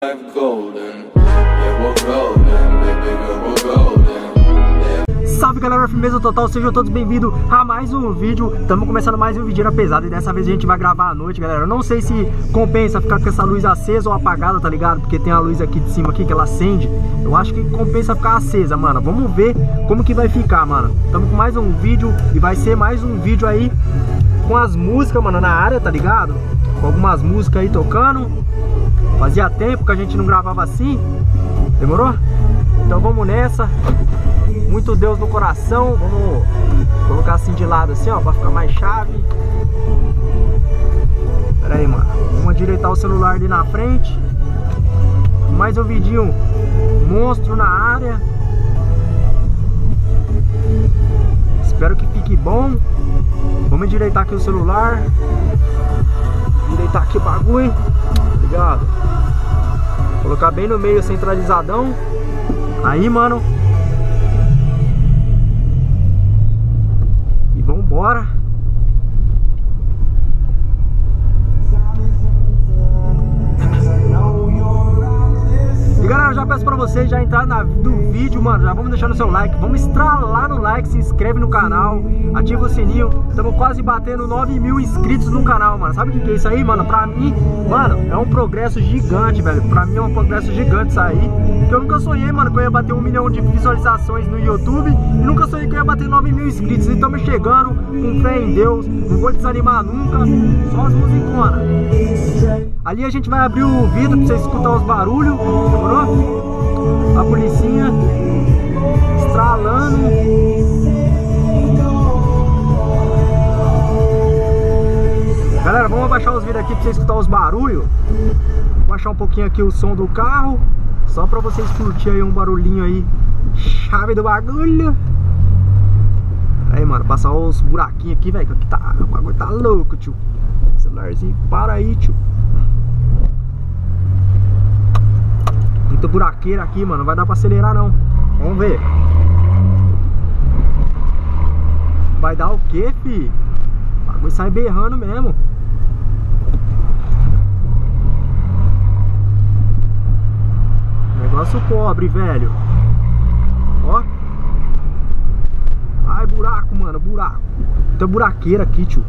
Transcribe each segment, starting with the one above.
Salve galera, firmeza total, sejam todos bem-vindos a mais um vídeo. Estamos começando mais um vídeo pesado e dessa vez a gente vai gravar à noite, galera. Eu não sei se compensa ficar com essa luz acesa ou apagada, tá ligado? Porque tem a luz aqui de cima aqui que ela acende. Eu acho que compensa ficar acesa, mano. Vamos ver como que vai ficar, mano. Estamos com mais um vídeo e vai ser mais um vídeo aí com as músicas, mano, na área, tá ligado? Com algumas músicas aí tocando. Fazia tempo que a gente não gravava assim. Demorou? Então vamos nessa. Muito Deus no coração. Vamos colocar assim de lado assim, ó, pra ficar mais chave. Pera aí, mano. Vamos adireitar o celular ali na frente. Mais um vidinho monstro na área. Espero que fique bom. Vamos endireitar aqui o celular. Endireitar aqui o bagulho. Ligado? Colocar bem no meio, centralizadão. Aí, mano. E vambora. E galera, eu já peço pra vocês já entrar no vídeo, mano. Já vamos deixando o seu like. Vamos estralar no like, se inscreve no canal, ativa o sininho. Estamos quase batendo 9.000 inscritos no canal, mano. Sabe o que é isso aí, mano? Pra mim, mano, é um progresso gigante, velho. Pra mim é um progresso gigante isso aí. Porque eu nunca sonhei, mano, que eu ia bater 1 milhão de visualizações no YouTube. E nunca sonhei que eu ia bater 9.000 inscritos. E estamos chegando com fé em Deus. Não vou desanimar nunca. Só as musiconas. Ali a gente vai abrir o vidro pra vocês escutar os barulhos. Demorou? A policinha estralando. Galera, vamos abaixar os vidros aqui pra vocês escutar os barulhos. Vou baixar um pouquinho aqui o som do carro, só pra vocês curtirem aí um barulhinho aí. Chave do bagulho. Aí, mano, passar os buraquinhos aqui, velho. Que tá, o bagulho tá louco, tio. Celularzinho, para aí, tio. Muita buraqueira aqui, mano. Não vai dar pra acelerar, não. Vamos ver. Vai dar o quê, fi? O bagulho sai berrando mesmo. Negócio pobre, velho. Ó. Ai, buraco, mano. Buraco. Muita buraqueira aqui, tio.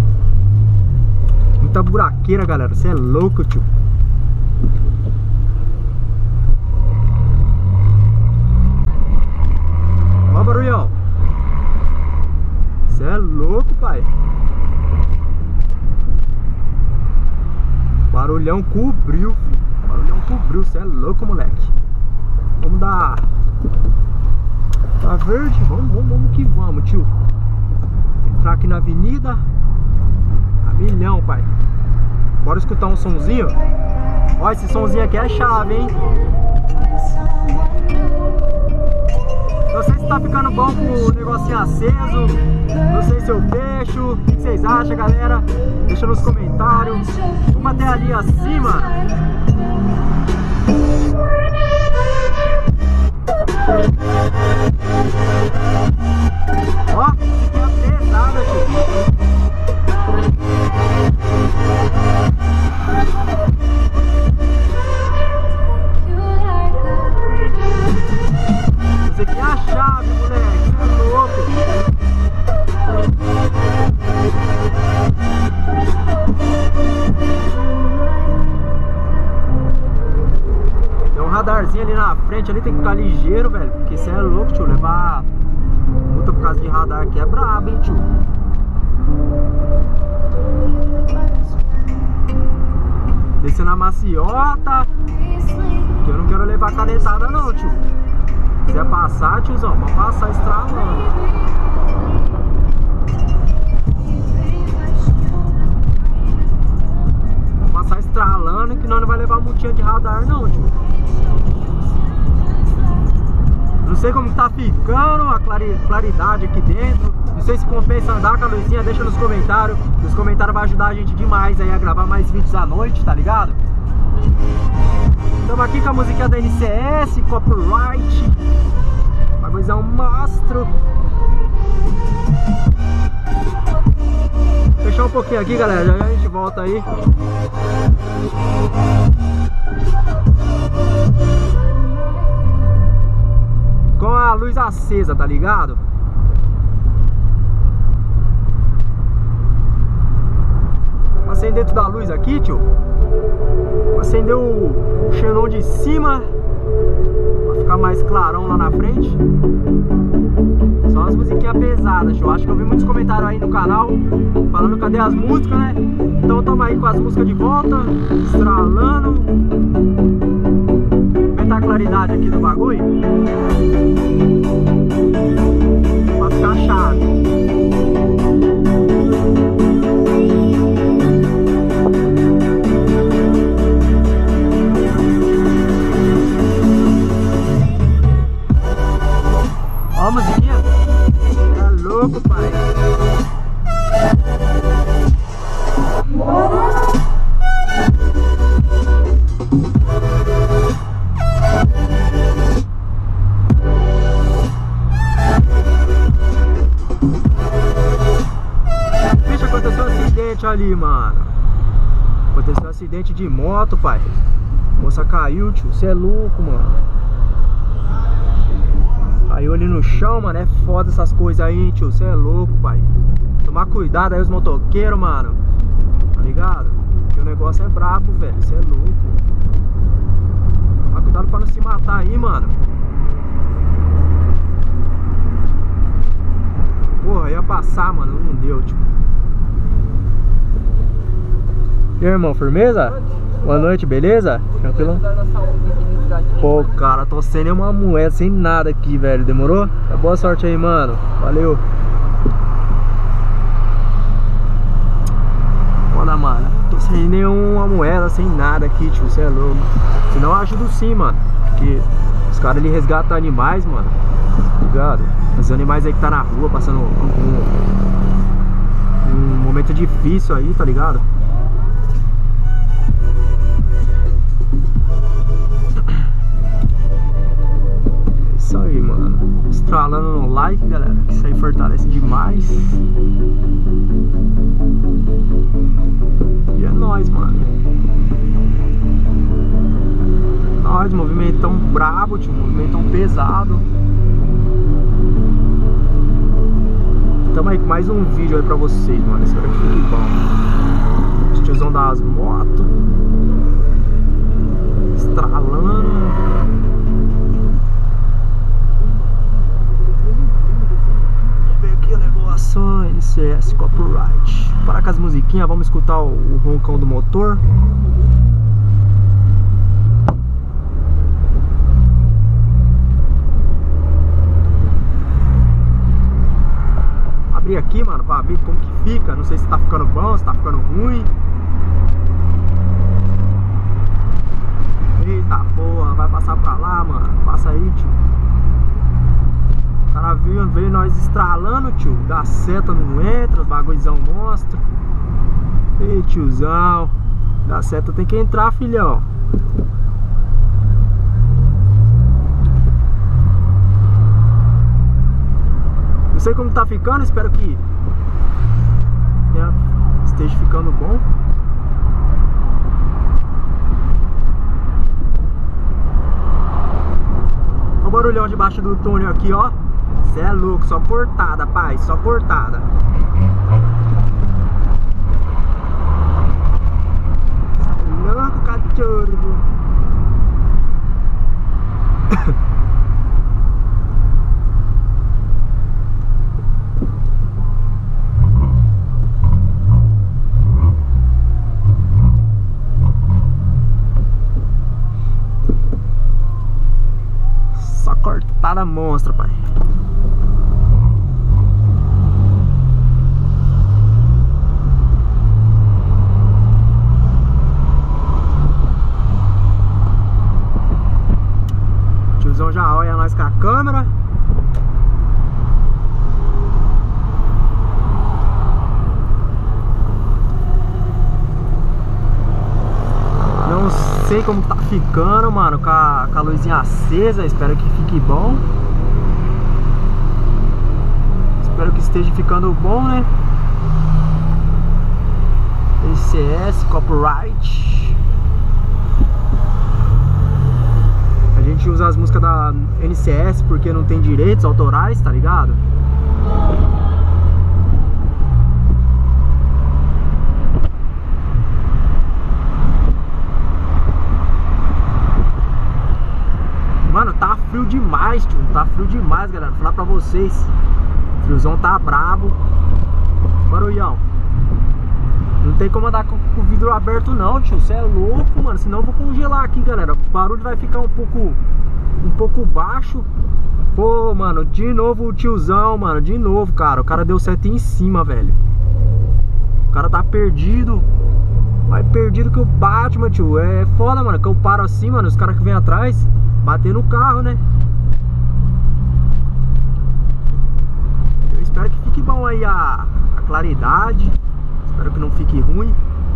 Muita buraqueira, galera. Você é louco, tio. Ó o barulhão. Você é louco, pai. Barulhão cobriu, filho. Barulhão cobriu. Você é louco, moleque. Vamos dar. Tá verde? Vamos que vamos, tio. Entrar aqui na avenida. A milhão, pai. Bora escutar um sonzinho. Ó, esse sonzinho aqui é chave, hein? Não sei se tá ficando bom com o negocinho aceso. Não sei se eu fecho. O que vocês acham, galera? Deixa nos comentários. Vamos até ali acima. Ó, que é pesada, tio. Isso aqui é a chave, moleque. Você é louco. Tem um radarzinho ali na frente, ali tem que ficar ligeiro, velho. Porque você é louco, tio. Levar multa por causa de radar aqui é brabo, hein, tio. Descendo a maciota. Que eu não quero levar canetada não, tio. Se quiser passar, tiozão, pode passar estralando. Vou passar estralando que nós não vai levar multinha de radar não, tio. Não sei como tá ficando a claridade aqui dentro. Não sei se compensa andar com a luzinha, deixa nos comentários. Os comentários vão ajudar a gente demais aí a gravar mais vídeos à noite, tá ligado? Estamos aqui com a musiquinha da NCS, copyright. Bagulho é um monstro. Fechar um pouquinho aqui, galera. Já a gente volta aí. com a luz acesa, tá ligado? Vou acender tudo a luz aqui, tio. Vou acender o xenon de cima pra ficar mais clarão lá na frente. Só umas musiquinhas pesadas, tio. Acho que eu vi muitos comentários aí no canal falando cadê as músicas, né? Então tamo aí com as músicas de volta, estralando. Aumentar a claridade aqui do bagulho pra ficar chato. Ó a musiquinha. Tá louco, pai. Bicho, aconteceu um acidente ali, mano. Aconteceu um acidente de moto, pai. A moça caiu, tio. Você é louco, mano. Caiu ali no chão, mano. É foda essas coisas aí, tio. Você é louco, pai. Tomar cuidado aí os motoqueiros, mano. Tá ligado? Porque o negócio é brabo, velho. Você é louco. Tomar cuidado pra não se matar aí, mano. Porra, ia passar, mano. Não deu, tio. E aí, irmão, firmeza? Boa noite, beleza? Tranquilo? Pô, cara, tô sem nenhuma moeda, sem nada aqui, velho. Demorou? Tá, boa sorte aí, mano. Valeu. Foda, mano. Tô sem nenhuma moeda, sem nada aqui, tio. Você é louco. Senão eu ajudo sim, mano. Porque os caras ali resgatam animais, mano. Tá ligado? Os animais aí que tá na rua, passando um momento difícil aí, tá ligado? Isso aí, mano. Estralando no like, galera, que isso aí fortalece demais. E é nóis, mano. Nóis, movimentão brabo, tio. Movimentão pesado. Tamo aí com mais um vídeo aí pra vocês, mano. Espero que fique bom. Os tiozão das motos estralando. NCS Copyright. Para com as musiquinhas, vamos escutar o roncão do motor. Abrir aqui, mano, pra ver como que fica. Não sei se tá ficando bom, se tá ficando ruim. Eita porra, vai passar pra lá, mano. Passa aí, tio. O cara veio nós estralando, tio. Da seta não entra, os bagulhozão monstro. Ei, tiozão. Da seta tem que entrar, filhão. Não sei como tá ficando, espero que esteja ficando bom. Olha o barulhão debaixo do túnel aqui, ó. Cê é louco, só portada, pai, só portada. Cê é louco, cachorro. Só cortada monstra, pai. Já olha nós com a câmera. Não sei como tá ficando, mano, com a luzinha acesa. Espero que fique bom. Espero que esteja ficando bom, né? NCS Copyright. gente usa as músicas da NCS porque não tem direitos autorais, tá ligado? Mano, tá frio demais, tio. Tá frio demais, galera. Vou falar pra vocês. O friozão tá brabo. Barulhão. Não tem como andar com o vidro aberto não, tio. Você é louco, mano. Senão eu vou congelar aqui, galera. O barulho vai ficar um pouco baixo. Pô, mano, de novo o tiozão, mano. De novo, cara. O cara deu seta em cima, velho. O cara tá perdido. Mais perdido que o Batman, tio. É foda, mano. Que eu paro assim, mano. Os caras que vêm atrás bater no carro, né? Eu espero que fique bom aí a claridade. Espero que não fique ruim.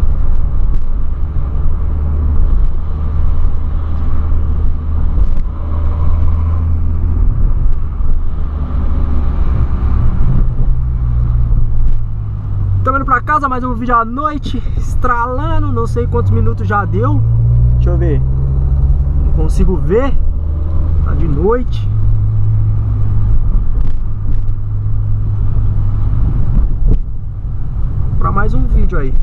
Tô indo pra casa, mais um vídeo à noite, estralando, não sei quantos minutos já deu. Deixa eu ver. Não consigo ver. Tá de noite. Pra mais um vídeo aí.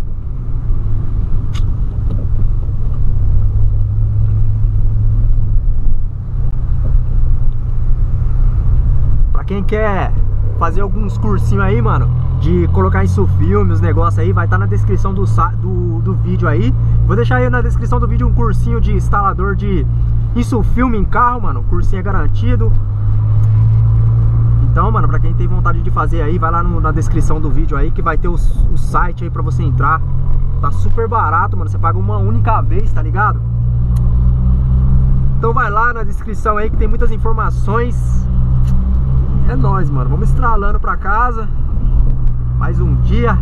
Pra quem quer fazer alguns cursinhos aí, mano, de colocar isso filme, os negócios aí, vai estar na descrição do vídeo aí. Vou deixar aí na descrição do vídeo um cursinho de instalador de isso filme em carro, mano. O cursinho é garantido. Então, mano, pra quem tem vontade de fazer aí, vai lá na descrição do vídeo aí, que vai ter o site aí pra você entrar. Tá super barato, mano. Você paga uma única vez, tá ligado? Então vai lá na descrição aí que tem muitas informações. É nóis, mano. Vamos estralando pra casa. Mais um dia.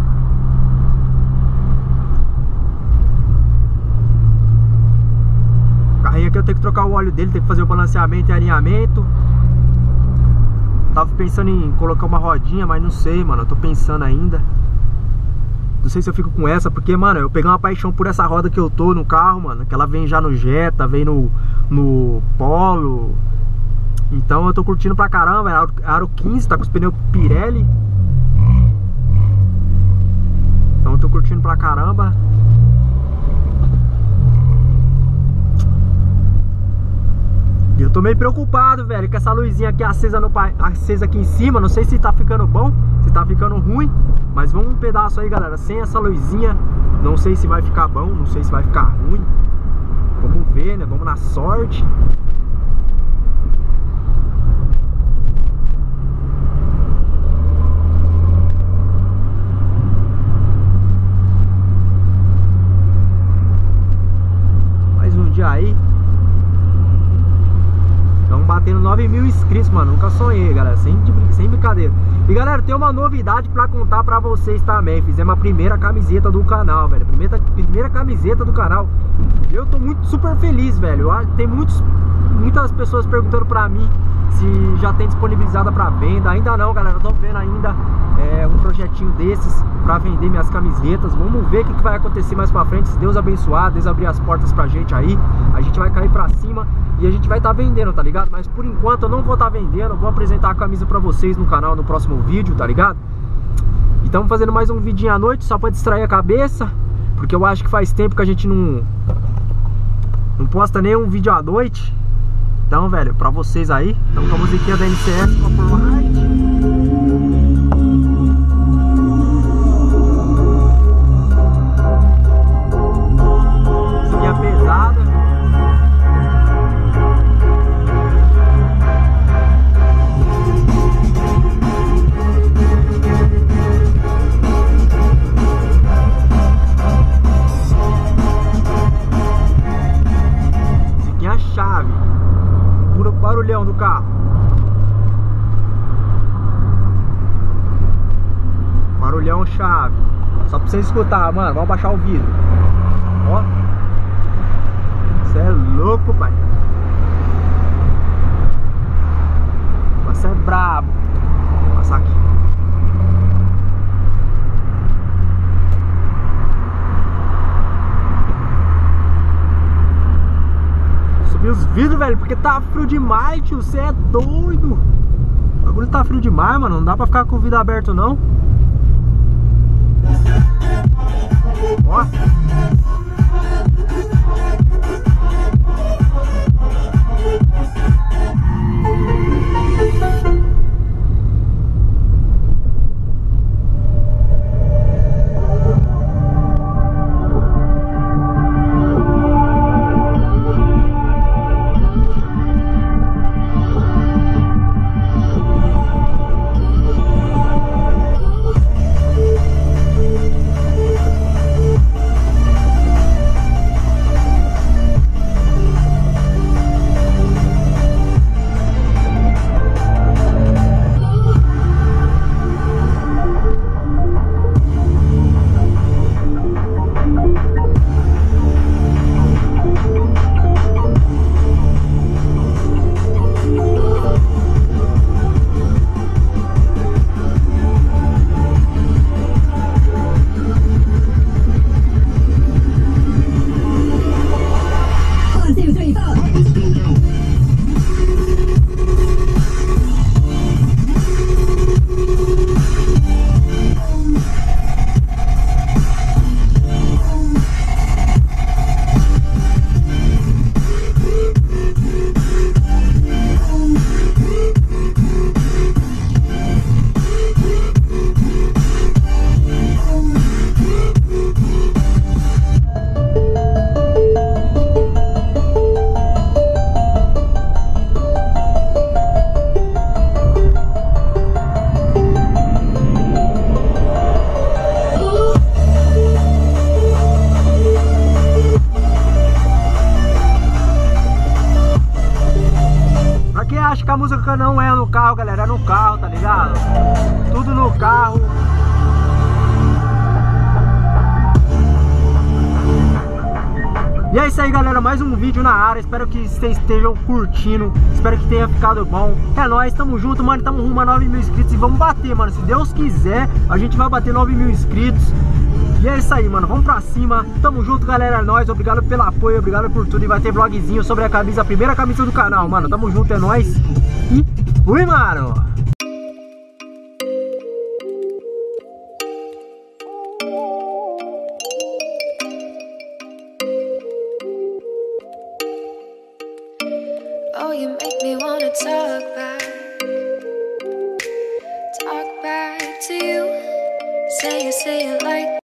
O carrinho aqui eu tenho que trocar o óleo dele, tem que fazer o balanceamento e alinhamento. Tava pensando em colocar uma rodinha, mas não sei, mano. Eu tô pensando ainda. Não sei se eu fico com essa, porque, mano, eu peguei uma paixão por essa roda que eu tô no carro, mano. Que ela vem já no Jetta, vem no Polo. Então eu tô curtindo pra caramba. É Aro 15, tá com os pneus Pirelli. Então eu tô curtindo pra caramba. E eu tô meio preocupado, velho, com essa luzinha aqui acesa aqui em cima. Não sei se tá ficando bom, se tá ficando ruim. Mas vamos um pedaço aí, galera, sem essa luzinha. Não sei se vai ficar bom, não sei se vai ficar ruim. Vamos ver, né? Vamos na sorte. Mais um dia aí. Estamos batendo 9.000 inscritos, mano. Nunca sonhei, galera. Sem brincadeira. E, galera, tem uma novidade pra contar pra vocês também. Fizemos a primeira camiseta do canal, velho. Primeira camiseta do canal. Eu tô super feliz, velho. Tem muitas pessoas perguntando pra mim se já tem disponibilizada pra venda. Ainda não, galera. Eu tô vendo ainda um projetinho desses pra vender minhas camisetas. Vamos ver o que vai acontecer mais pra frente. Se Deus abençoar, Deus abrir as portas pra gente aí, a gente vai cair pra cima e a gente vai estar vendendo, tá ligado? Mas por enquanto eu não vou estar vendendo. Eu vou apresentar a camisa pra vocês no canal no próximo vídeo, tá ligado? E estamos fazendo mais um vidinho à noite só pra distrair a cabeça, porque eu acho que faz tempo que a gente não posta nenhum vídeo à noite. Então, velho, pra vocês aí, estamos com a musiquinha da NCS Copperlight. Musiquinha pesada. Chave, puro barulhão do carro. Barulhão chave. Só pra vocês escutar, mano. Vamos baixar o vidro. Ó. Você é louco, pai. Você é brabo. Vou passar aqui. Subir os vidro, velho, porque tá frio demais, tio. Você é doido. O bagulho tá frio demais, mano. Não dá pra ficar com o vidro aberto, não. Ó. Acho que a música não é no carro, galera, é no carro, tá ligado? Tudo no carro. E é isso aí, galera, mais um vídeo na área. Espero que vocês estejam curtindo. Espero que tenha ficado bom. É nóis, tamo junto, mano. Tamo rumo a 9 mil inscritos e vamos bater, mano. Se Deus quiser, a gente vai bater 9 mil inscritos. E é isso aí, mano, vamos pra cima. Tamo junto, galera, é nóis. Obrigado pelo apoio, obrigado por tudo. E vai ter vlogzinho sobre a camisa, a primeira camisa do canal, mano. Tamo junto, é nóis. E fui, mano. Oh, you make me wanna talk back to you. Say it like